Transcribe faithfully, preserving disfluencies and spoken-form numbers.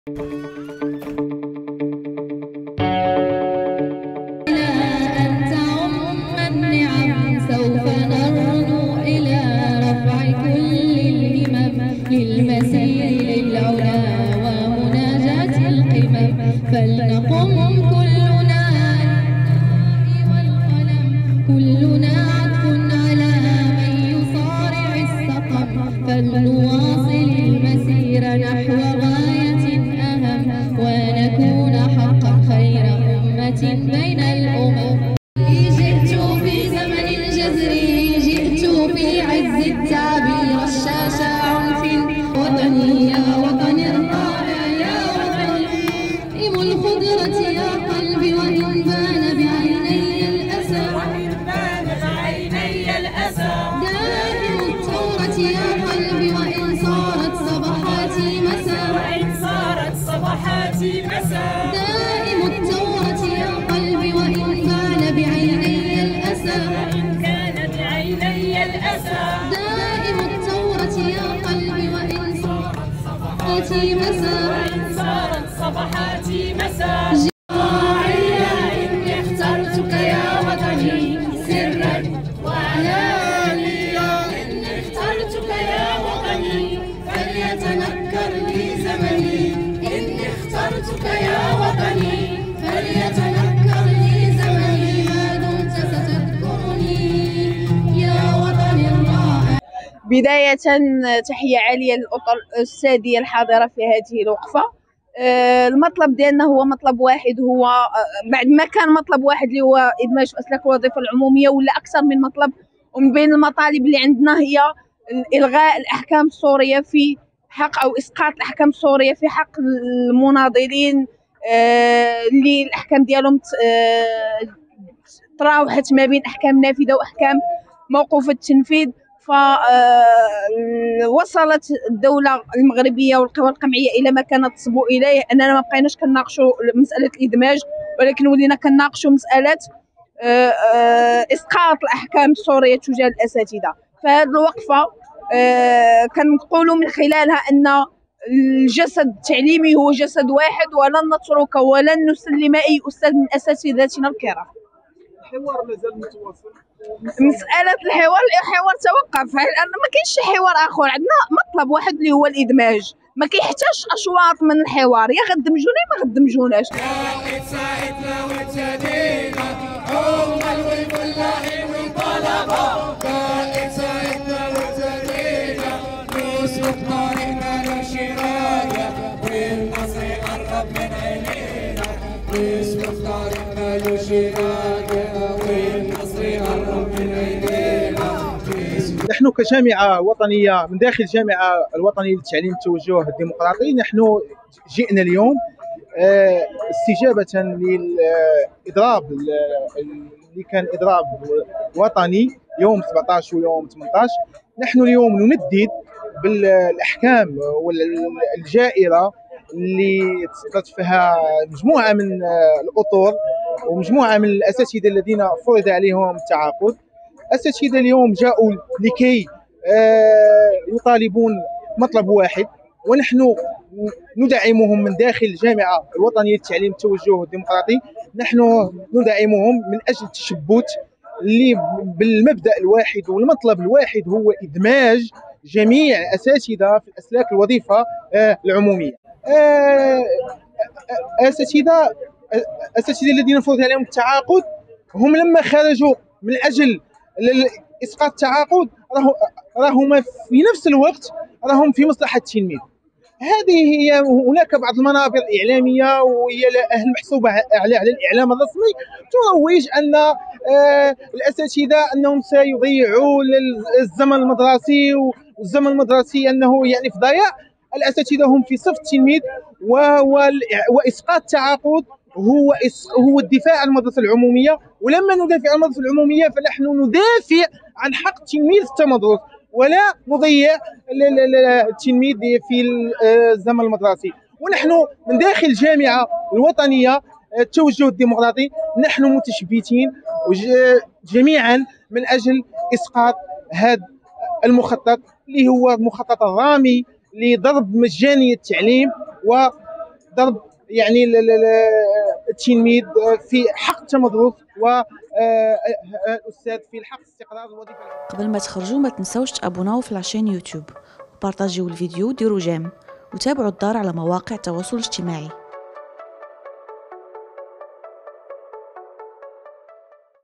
فلنقم كلنا والقلم، كلنا عطف على من يصارع السقم، فلنواصل المسير نحو غاية أهم، ونكون حقا خير أمة بين الأمم. جئت في زمن جزري، جئت في عز التعب، رشاش عنف وطني يا وطن الرائع، يا وطن الخضرة يا قلبي، وإن بان بعيني الأسى، وإن بان بعيني الأسى، دائم الثورة يا قلبي، وإن صارت صباحاتي مساء، وإن صارت صباحاتي مساء، دائم الثورة يا قلبي، وإن كان بعيني الأسى، وإن كان بعيني الأسى، دائم الثورة يا قلبي، وإن صارت صباحاتي مساء، وإن صارت صباحاتي مساء. جماعية إني اخترتك يا وطني، سرا وعلانية إني اخترتك يا وطني، فليتنكر لي زمني، إني اخترتك يا وطني، فليتنكر لي زمني، ما دمت ستذكرني يا وطني الرائع. بداية تحية عالية للأطر السادية الحاضرة في هذه الوقفة. المطلب ديالنا هو مطلب واحد، هو بعد ما كان مطلب واحد اللي هو إدماج أسلاك الوظيفة العمومية، ولا أكثر من مطلب. ومن بين المطالب اللي عندنا هي إلغاء الأحكام السورية في حق، أو إسقاط الأحكام السورية في حق المناضلين اللي الأحكام ديالهم تراوحت ما بين أحكام نافذة وأحكام موقوفة التنفيذ. فوصلت الدولة المغربية والقوى القمعية إلى ما كانت تصبو إليه، أننا ما بقيناش كنناقشوا مسألة الإدماج، ولكن ولينا كنناقشوا مسألة إسقاط الأحكام السورية تجاه الأساتذة. فهذه الوقفة كنقولوا من خلالها أن الجسد التعليمي هو جسد واحد، ولن نترك ولن نسلم أي أستاذ من أساتذتنا الكرام. الحوار مازال متواصل. مسألة الحوار الحوار توقف، لأن ما كاينش شي حوار آخر، عندنا مطلب واحد اللي هو الإدماج، ما كيحتاجش أشواط من الحوار، يا غدمجونا يا ما غدمجوناش. نحن كجامعة وطنية من داخل الجامعة الوطنية للتعليم التوجه الديمقراطي، نحن جئنا اليوم استجابة للإضراب اللي كان إضراب وطني يوم سبعطاش ويوم ثمنطاش. نحن اليوم نندد بالأحكام والجائرة اللي تصدت فيها مجموعة من الأطر ومجموعة من الأساتذة الذين فرض عليهم التعاقد. الأساتذة اليوم جاءوا لكي يطالبون مطلب واحد، ونحن ندعمهم من داخل الجامعة الوطنية للتعليم التوجه الديمقراطي. نحن ندعمهم من أجل التشبت اللي بالمبدأ الواحد والمطلب الواحد هو إدماج جميع الأساتذة في أسلاك الوظيفة العمومية. أساتذة الأساتذة الذين فرض عليهم التعاقد هم لما خرجوا من أجل إسقاط التعاقد راهم في نفس الوقت راهم في مصلحة التلميذ. هذه هي. هناك بعض المنابر الإعلامية وهي المحسوبة على على الإعلام الرسمي تروج أن الأساتذة أنهم سيضيعوا الزمن المدرسي، والزمن المدرسي أنه يعني في ضياع. الأساتذة هم في صف التلميذ، وإسقاط التعاقد هو هو الدفاع عن المدرسة العمومية. ولما ندافع عن المدرسة العمومية فنحن ندافع عن حق التلميذ التمدرس، ولا نضيع التلميذ في الزمن المدرسي. ونحن من داخل الجامعة الوطنية التوجه الديمقراطي نحن متشبتين جميعا من أجل إسقاط هذا المخطط اللي هو المخطط الرامي لضرب مجاني التعليم ضرب يعني التلميذ في حق التمدرس والأستاذ في الحق استقرار الوظيفة. قبل ما تخرجوا ما تنسوش تابوناو في لاشين يوتيوب وبارطاجيو الفيديو وديروا جيم وتابعوا الدار على مواقع التواصل الاجتماعي.